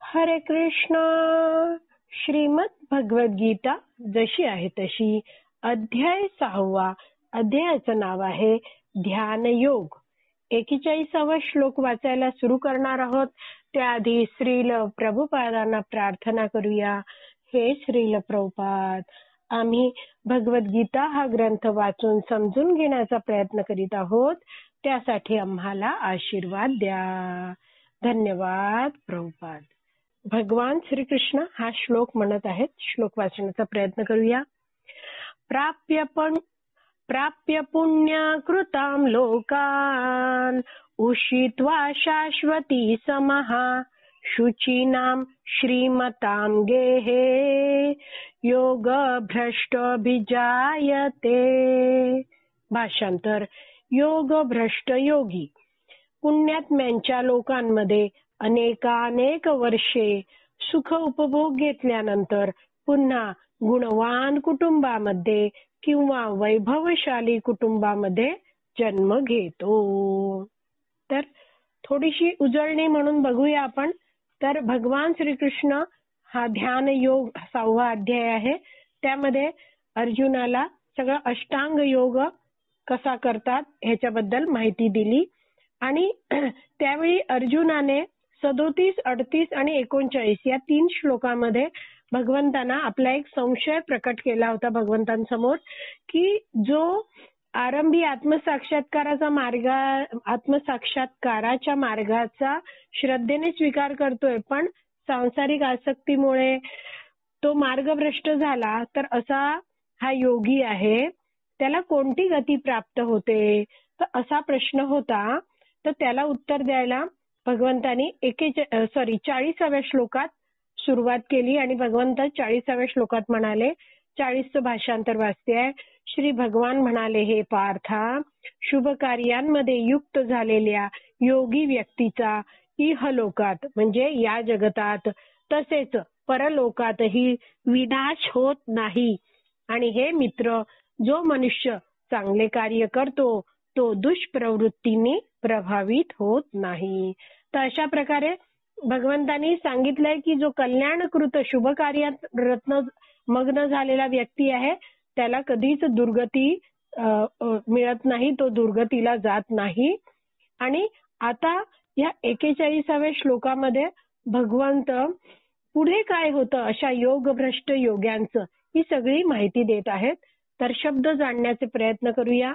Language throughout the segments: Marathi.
हरे कृष्ण. श्रीमद भगवद्गीता जशी आहे तशी, अध्याय 6. अध्यायाचं नाव आहे ध्यान योग. 41वा श्लोक वाचायला सुरू करणार आहोत. त्याआधी श्रील प्रभुपादांना प्रार्थना करूया. हे श्रील प्रभुपाद, आम्ही भगवद्गीता हा ग्रंथ वाचून समजून घेण्याचा प्रयत्न करीत आहोत. त्यासाठी आम्हाला आशीर्वाद द्या. धन्यवाद प्रभुपाद. भगवान श्रीकृष्ण हा श्लोक म्हणत आहेत. श्लोक वाचण्याचा प्रयत्न करूया. प्राप्य पुण्य कृतां लोकान् उषित्वा शाश्वती समहा शुचीनां श्रीमतां गेहे योग भ्रष्टभिजायते. भाषांतर. योग भ्रष्ट योगी पुण्यात्म्यांच्या लोकांमध्ये अनेक वर्षे सुख उपभोग घेतल्यानंतर पुन्हा गुणवान कुटुंबामध्ये किंवा वैभवशाली कुटुंबामध्ये जन्म घेतो. तर थोडीशी उजळणी म्हणून बघूया आपण. तर भगवान श्रीकृष्ण हा ध्यान योग 6वा अध्याय आहे. त्यामध्ये अर्जुनाला सगळं अष्टांग योग कसा करतात ह्याच्याबद्दल माहिती दिली. आणि त्यावेळी अर्जुनाने 37, 38 आणि 39 या 3 श्लोकामध्ये भगवंतांना आपला एक संशय प्रकट केला होता भगवंतांसमोर, की जो आरंभी आत्मसाक्षात्काराच्या मार्गाचा श्रद्धेने स्वीकार करतोय, पण सांसारिक आसक्तीमुळे तो मार्गभ्रष्ट झाला, तर असा हा योगी आहे, त्याला कोणती गती प्राप्त होते, तर असा प्रश्न होता. तर त्याला उत्तर द्यायला भगवंतांनी 40व्या श्लोकात सुरुवात केली. आणि भगवंत 40व्या श्लोकात म्हणाले, 40चं भाषांतर वाचते आहे. श्री भगवान म्हणाले, हे पार्था, शुभ कार्यांमध्ये युक्त झालेल्या योगी व्यक्तीचा इहलोकात म्हणजे या जगतात तसेच परलोकातही विनाश होत नाही. आणि हे मित्र, जो मनुष्य चांगले कार्य करतो तो दुष्प्रवृत्तीने प्रभावित होत नाही. तर अशा प्रकारे भगवंतांनी सांगितलंय की जो कल्याणकृत शुभ कार्यात मग्न झालेला व्यक्ती आहे त्याला कधीच दुर्गती मिळत नाही, तो दुर्गतीला जात नाही. आणि आता या 41व्या श्लोकामध्ये भगवंत पुढे काय होतं अशा योगभ्रष्ट योग्यांचं ही सगळी माहिती देत आहेत. तर शब्द जाणण्याचे प्रयत्न करूया.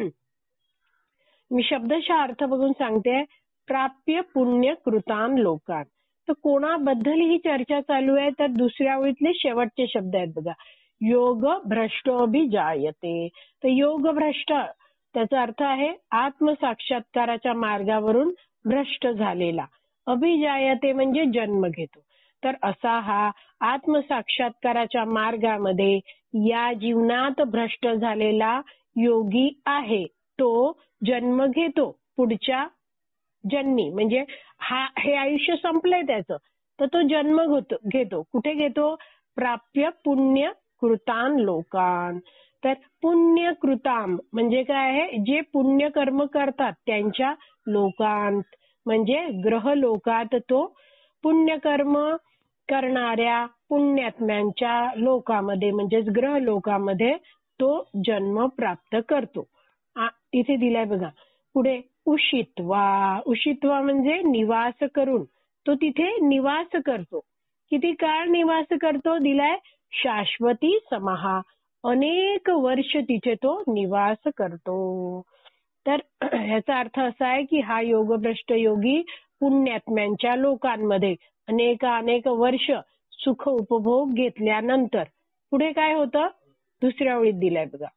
मी शब्दशः अर्थ बघून सांगते. प्राप्य पुण्य कृतां लोकान. तर कोणाबद्दल ही चर्चा चालू आहे, तर दुसऱ्या ओळीतले शेवटचे शब्द आहेत बघा. योग भ्रष्टोभिजायते. तर योग भ्रष्ट त्याचा अर्थ आहे आत्मसाक्षात्काराच्या मार्गावरून भ्रष्ट झालेला. अभिजायते म्हणजे जन्म घेतो. तर असा हा आत्मसाक्षात्काराच्या मार्गामध्ये या जीवनात भ्रष्ट झालेला योगी आहे. तो जन्म घेतो पुढच्या जन्मी, म्हणजे हे आयुष्य संपलंय त्याचं, तर तो जन्म घेतो. कुठे घेतो? प्राप्य पुण्य कृतां लोकान. तर पुण्य कृताम म्हणजे काय आहे? जे पुण्य कर्म करतात त्यांच्या लोकांत म्हणजे ग्रह लोकात तो पुण्यकर्म करणाऱ्या पुण्यात्म्यांच्या लोकामध्ये म्हणजेच ग्रह लोकामध्ये तो जन्म प्राप्त करतो. इथे दिलाय बघा पुढे उषित्वा म्हणजे निवास करून. तो तिथे निवास करतो. किती काळ निवास करतो? दिलाय शाश्वती समहा. अनेक वर्ष तिथे तो निवास करतो. तर ह्याचा अर्थ असा आहे की हा योगभ्रष्ट योगी पुण्यात्म्यांच्या लोकांमध्ये अनेक वर्ष सुख उपभोग घेतल्यानंतर पुढे काय होतं? दुसऱ्या ओळीत दिलाय बघा.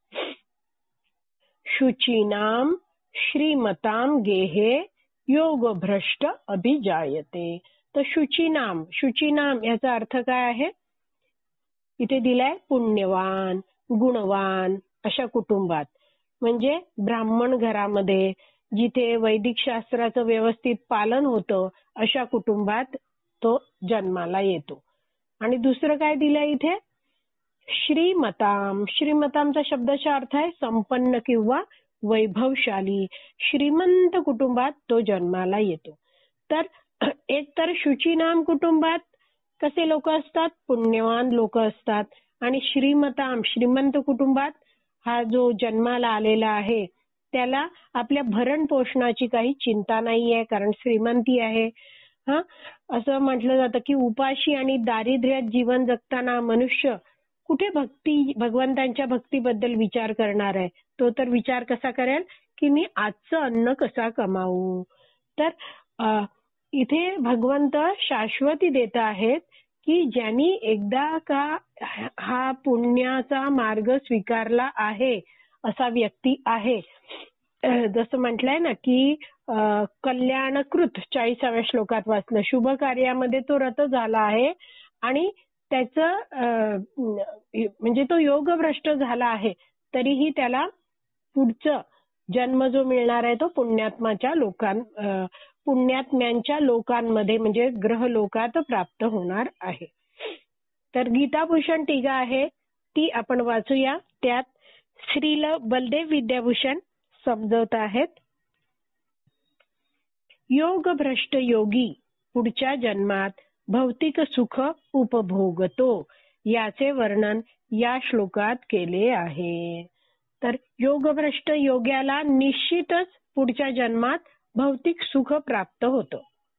शुचीनाम श्रीमतां गेहे योग भ्रष्ट अभिजायते. तर शुचीनाम याचा अर्थ काय आहे? इथे दिलाय पुण्यवान गुणवान अशा कुटुंबात, म्हणजे ब्राह्मण घरामध्ये जिथे वैदिक शास्त्राचं व्यवस्थित पालन होतं अशा कुटुंबात तो जन्माला येतो. आणि दुसरं काय दिलंय इथे? श्रीमतांचा शब्दाचा अर्थ आहे संपन्न किंवा वैभवशाली. श्रीमंत कुटुंबात तो जन्माला येतो. तर एक तर शुचीनाम कुटुंबात कसे लोक असतात? पुण्यवान लोक असतात. आणि श्रीमंत कुटुंबात हा जो जन्माला आलेला आहे त्याला आपल्या भरण पोषणाची काही चिंता नाहीये, कारण श्रीमंती आहे. हा, असं म्हटलं जातं की उपाशी आणि दारिद्र्यात जीवन जगताना मनुष्य कुठे भगवंतांच्या भक्तीबद्दल विचार करणार आहे? तो तर विचार कसा करेल की मी आजचं अन्न कसा कमावू. तर इथे भगवंत शाश्वती देत आहेत की ज्यांनी एकदा का हा पुण्याचा मार्ग स्वीकारला आहे असा व्यक्ती आहे. जसं म्हटलंय ना की कल्याणकृत 40व्या श्लोकात वाचलं, शुभ कार्यामध्ये तो रत झाला आहे आणि त्याचं म्हणजे तो योगभ्रष्ट झाला आहे, तरीही त्याला पुढचं जन्म जो मिळणार आहे तो पुण्यात्म्यांच्या लोकांमध्ये म्हणजे ग्रहलोकात प्राप्त होणार आहे. तर गीताभूषण टीका आहे ती आपण वाचूया. त्यात श्रील बलदेव विद्याभूषण समजवत आहेत. योगभ्रष्ट योगी पुढच्या जन्मात भौतिक सुख उपभोगतो, याचे वर्णन या श्लोकात केले आहे. तर योगभ्रष्ट योग्याला निश्चितच पुढच्या जन्मात भौतिक सुख प्राप्त होतं.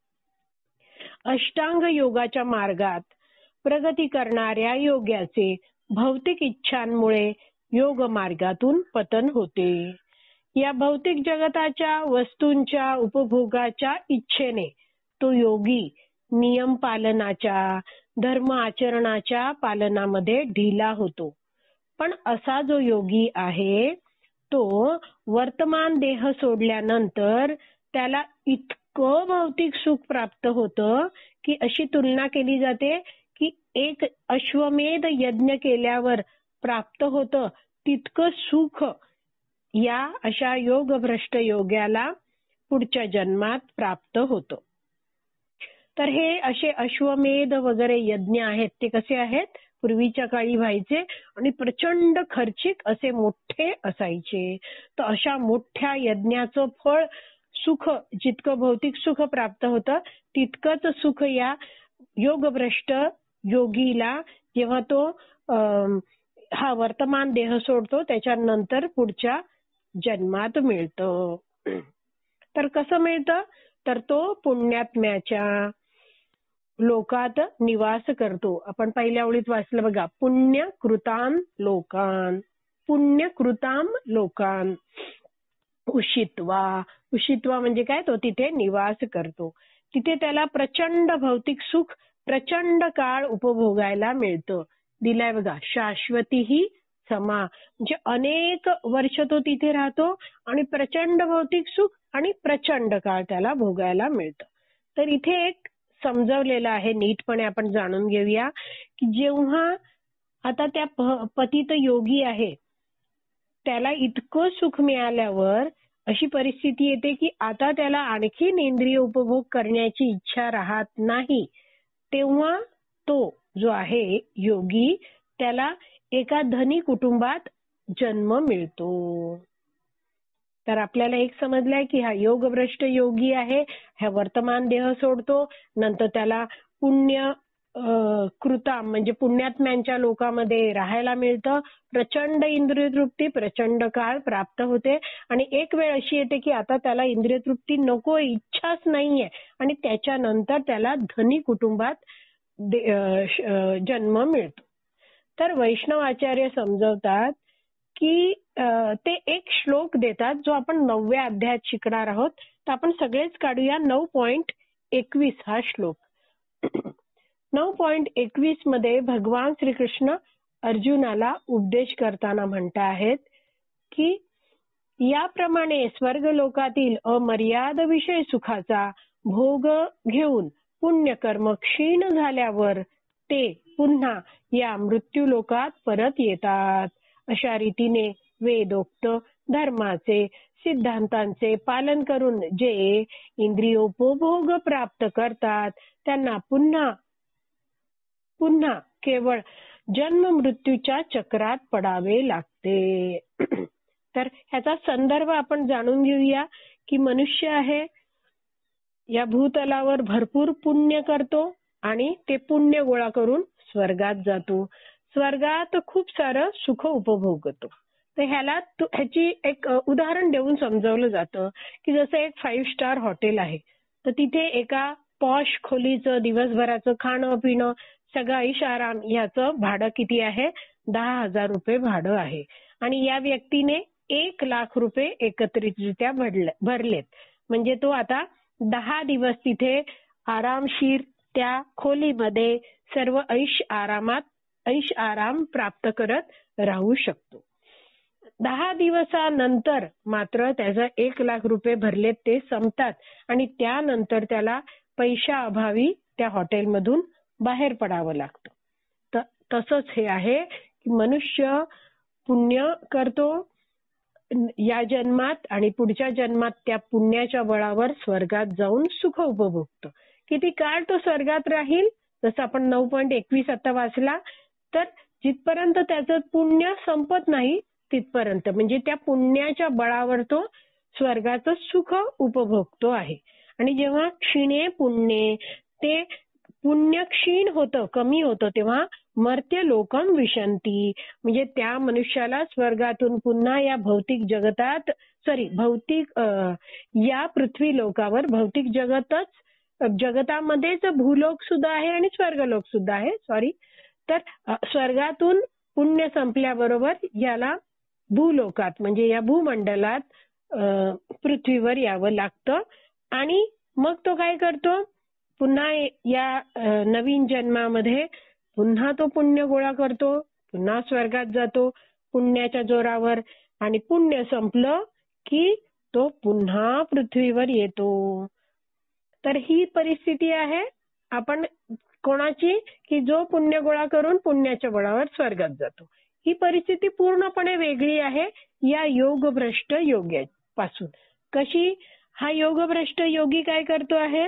अष्टांग योगाच्या मार्गात प्रगती करणाऱ्या योग्याचे भौतिक इच्छांमुळे योग मार्गातून पतन होते. या भौतिक जगताच्या वस्तूंच्या उपभोगाच्या इच्छेने तो योगी नियम पालनाच्या, धर्म आचरणाच्या पालनामध्ये ढिला होतो. पण असा जो योगी आहे तो वर्तमान देह सोडल्यानंतर त्याला इतकं भौतिक सुख प्राप्त होतं की अशी तुलना केली जाते की एक अश्वमेध यज्ञ केल्यावर प्राप्त होतं तितकं सुख या अशा योगभ्रष्ट योग्याला पुढच्या जन्मात प्राप्त होतं. तर हे असे अश्वमेध वगैरे यज्ञ आहेत ते कसे आहेत? पूर्वीच्या काळी व्हायचे आणि प्रचंड खर्चिक असे मोठे असायचे. तर अशा मोठ्या यज्ञाचं फळ सुख जितकं भौतिक सुख प्राप्त होतं तितकंच सुख या योगभ्रष्ट योगीला जेव्हा तो हा वर्तमान देह सोडतो त्याच्यानंतर पुढच्या जन्मात मिळतं. तर कसं मिळतं? तर तो पुण्यात्म्याच्या लोकात निवास करतो. आपण पहिल्या ओळीत वाचलं बघा, पुण्यकृतान लोकान, पुण्यकृताम लोकान उषित्वा. उषित्वा म्हणजे काय? तो तिथे निवास करतो. तिथे त्याला प्रचंड भौतिक सुख प्रचंड काळ उपभोगायला मिळतं. दिलाय बघा, शाश्वती ही समा, म्हणजे अनेक वर्ष तो तिथे राहतो आणि प्रचंड भौतिक सुख आणि प्रचंड काळ त्याला भोगायला मिळतं. तर इथे एक समजवलेलं आहे, नीटपणे आपण जाणून घेऊया की जेव्हा आता त्या पतित योगी आहे त्याला इतकं सुख मिळाल्यावर अशी परिस्थिती येते की आता त्याला आणखीन इंद्रिय उपभोग करण्याची इच्छा राहत नाही. तेव्हा तो जो आहे योगी त्याला एका धनी कुटुंबात जन्म मिळतो. तर आपल्याला एक समजलंय की हा योगभ्रष्ट योगी आहे, हा वर्तमान देह सोडतो, नंतर त्याला पुण्य कृता म्हणजे पुण्यात्म्यांच्या लोकांमध्ये राहायला मिळतं, प्रचंड इंद्रिय तृप्ती प्रचंड काळ प्राप्त होते आणि एक वेळ अशी येते की आता त्याला इंद्रिय तृप्ती नको, इच्छाच नाहीये आणि त्याच्यानंतर त्याला धनी कुटुंबात जन्म मिळतो. तर वैष्णव आचार्य समजवतात की ते एक श्लोक देतात जो आपण 9व्या अध्यायात शिकणार आहोत. तर आपण सगळेच काढूया 9.21 हा श्लोक. 9.21 मध्ये भगवान श्रीकृष्ण अर्जुनाला उपदेश करताना म्हणता आहेत की याप्रमाणे स्वर्ग लोकातील अमर्याद विषय सुखाचा भोग घेऊन पुण्यकर्म क्षीण झाल्यावर ते पुन्हा या मृत्यू लोकात परत येतात. अशा रीतीने वेदोक्त धर्माचे सिद्धांतांचे पालन करून जे इंद्रियोपभोग प्राप्त करतात त्यांना पुन्हा पुन्हा केवळ जन्म मृत्यूच्या चक्रात पडावे लागते. तर ह्याचा संदर्भ आपण जाणून घेऊया की मनुष्य आहे, या भूतलावर भरपूर पुण्य करतो आणि ते पुण्य गोळा करून स्वर्गात जातो. स्वर्गात खूप सारं सुख उपभोगतो. तर ह्याची एक उदाहरण देऊन समजावलं जातं की जसं एक 5 स्टार हॉटेल आहे, तर तिथे एका पॉश खोलीचं दिवसभराचं खाणं पिणं सगळं ऐश आराम याचं भाडं किती आहे? 10,000 रुपये भाडं आहे. आणि या व्यक्तीने 1,00,000 रुपये एकत्रितरित्या भरलेत. म्हणजे तो आता 10 दिवस तिथे आरामशीर त्या खोलीमध्ये सर्व ऐश आराम प्राप्त करत राहू शकतो. 10 दिवसानंतर मात्र त्याचा 1,00,000 रुपये भरलेत ते संपतात आणि त्यानंतर त्याला पैशाअभावी त्या हॉटेलमधून बाहेर पडावं लागतं. तसंच हे आहे की मनुष्य पुण्य करतो या जन्मात आणि पुढच्या जन्मात त्या पुण्याच्या बळावर स्वर्गात जाऊन सुख उपभोगतो. किती काळ तो स्वर्गात राहील? जसं आपण 9.21 आता वाचला, तर जिथपर्यंत त्याचं पुण्य संपत नाही तिथपर्यंत, म्हणजे त्या पुण्याच्या बळावर तो स्वर्गाचं सुख उपभोगतो आहे. आणि जेव्हा क्षीणे पुण्ये ते पुण्य क्षीण होतं, कमी होतं, तेव्हा मर्त्य लोकम विशंती, म्हणजे त्या मनुष्याला स्वर्गातून पुन्हा या या पृथ्वी लोकावर भौतिक जगतामध्येच भूलोक सुद्धा आहे आणि स्वर्गलोक सुद्धा आहे. तर स्वर्गातून पुण्य संपल्याबरोबर याला भूलोकात म्हणजे या भूमंडलात पृथ्वीवर यावं लागतं. आणि मग तो काय करतो? पुन्हा या नवीन जन्मामध्ये पुन्हा तो पुण्य गोळा करतो, पुन्हा स्वर्गात जातो पुण्याच्या जोरावर. आणि पुण्य संपलं की तो पुन्हा पृथ्वीवर येतो. तर ही परिस्थिती आहे आपण कोणाची? की जो पुण्य गोळा करून पुण्याच्या बळावर स्वर्गात जातो. ही परिस्थिती पूर्णपणे वेगळी आहे या योगभ्रष्ट योग्यापासून. कशी? हा योगभ्रष्ट योगी काय करतो आहे?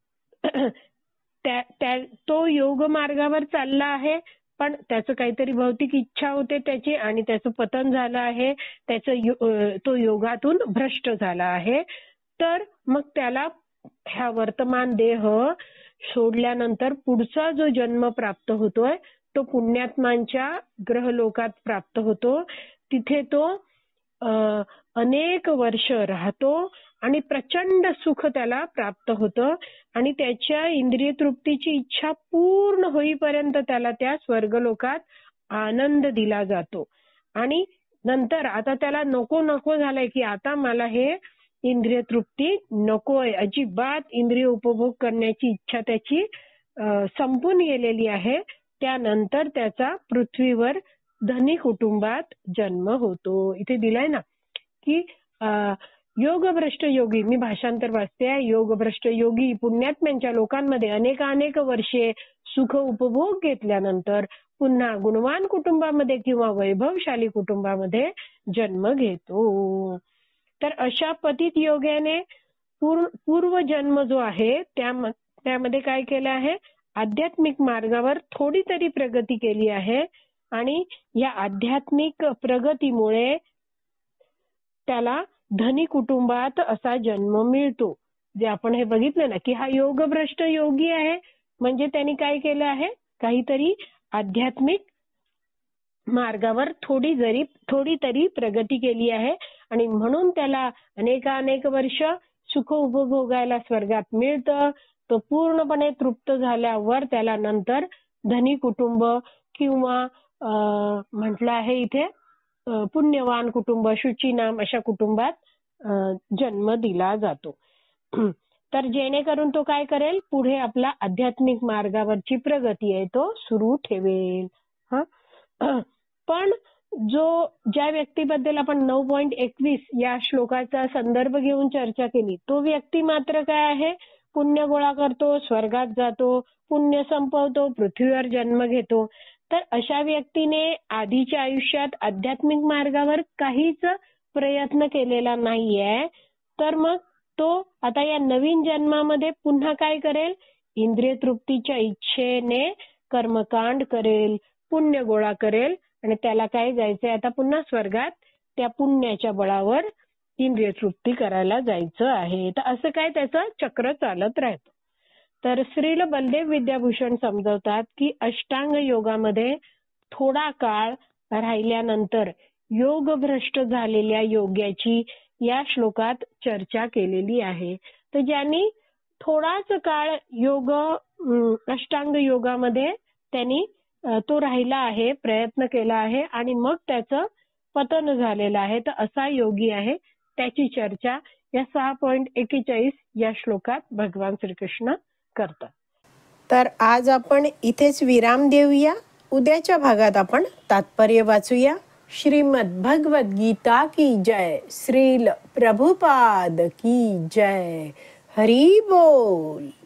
तो योग मार्गावर चालला आहे, पण त्याचं काहीतरी भौतिक इच्छा होते त्याची आणि त्याचं पतन झालं आहे, तो योगातून भ्रष्ट झाला आहे. तर मग त्याला ह्या वर्तमान देह सोडल्यानंतर पुढचा जो जन्म प्राप्त होतोय तो पुण्यात्मांच्या ग्रहलोकात प्राप्त होतो. तिथे तो अनेक वर्ष राहतो आणि प्रचंड सुख त्याला प्राप्त होतं आणि त्याच्या इंद्रिय तृप्तीची इच्छा पूर्ण होईपर्यंत त्याला त्या स्वर्गलोकात आनंद दिला जातो. आणि नंतर आता त्याला नको नको झालंय की आता मला हे इंद्रिय तृप्ती नकोय, अजिबात इंद्रिय उपभोग करण्याची इच्छा त्याची संपून गेलेली आहे. त्यानंतर त्याचा पृथ्वीवर धनी कुटुंबात जन्म होतो. इथे दिलाय ना की योगभ्रष्ट योगी, मी भाषांतर वाचते, योगभ्रष्ट योगी पुण्यात्म्यांच्या लोकांमध्ये अनेक वर्षे सुख उपभोग घेतल्यानंतर पुन्हा गुणवान कुटुंबामध्ये किंवा वैभवशाली कुटुंबामध्ये जन्म घेतो. तर अशा पतित योग्याने पूर्वजन्म जो आहे त्यामध्ये काय केलं आहे? आध्यात्मिक मार्गावर थोडी तरी प्रगती केली आहे आणि या आध्यात्मिक प्रगतीमुळे त्याला धनी कुटुंबात असा जन्म मिळतो. जे आपण हे बघितलं ना की हा योगभ्रष्ट योगी आहे, म्हणजे त्यांनी काय केलं आहे? काहीतरी आध्यात्मिक मार्गावर थोडी तरी प्रगती केली आहे आणि म्हणून त्याला अनेक वर्ष सुख उपभोगायला स्वर्गात मिळतं. तो पूर्णपणे तृप्त झाल्यावर त्याला नंतर धनी कुटुंब किंवा म्हटलं आहे इथे पुण्यवान कुटुंब, शुचीनाम अशा कुटुंबात जन्म दिला जातो. तर जेणेकरून तो काय करेल? पुढे आपला आध्यात्मिक मार्गावरची प्रगती आहे तो सुरू ठेवेल. पण ज्या व्यक्तीबद्दल आपण 9.21 या श्लोकाचा संदर्भ घेऊन चर्चा केली, तो व्यक्ती मात्र काय आहे? पुण्य गोळा करतो, स्वर्गात जातो, पुण्य संपवतो, पृथ्वीवर जन्म घेतो. तर अशा व्यक्तीने आधीच्या आयुष्यात आध्यात्मिक मार्गावर काहीच प्रयत्न केलेला नाहीये. तर मग तो आता या नवीन जन्मामध्ये पुन्हा काय करेल? इंद्रिय तृप्तीच्या इच्छेने कर्मकांड करेल, पुण्य गोळा करेल आणि त्याला काय जायचंय आता पुन्हा स्वर्गात त्या पुण्याच्या बळावर इंद्रिय तृप्ती करायला जायचं आहे. तर असं काय त्याचं चक्र चालत राहतं. तर श्रील बलदेव विद्याभूषण समजवतात की अष्टांग योगामध्ये थोडा काळ राहिल्यानंतर योगभ्रष्ट झालेल्या योग्याची या श्लोकात चर्चा केलेली आहे. तर ज्यांनी थोडाच काळ अष्टांग योगामध्ये त्यांनी तो राहिला आहे, प्रयत्न केला आहे आणि मग त्याचं पतन झालेलं आहे, तर असा योगी आहे, त्याची चर्चा या 6.41 या श्लोकात भगवान श्रीकृष्ण करतात. तर आज आपण इथेच विराम देऊया. उद्याच्या भागात आपण तात्पर्य वाचूया. श्रीमद भगवद गीता की जय. श्रील प्रभुपाद की जय. हरी बोल.